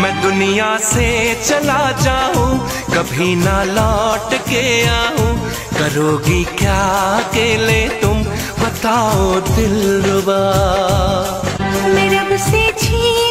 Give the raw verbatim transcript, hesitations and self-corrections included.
मैं दुनिया से चला जाऊं, कभी ना लौट के आऊं, करोगी क्या अकेले तुम, बताओ दिलरुबा। मैं रब से छी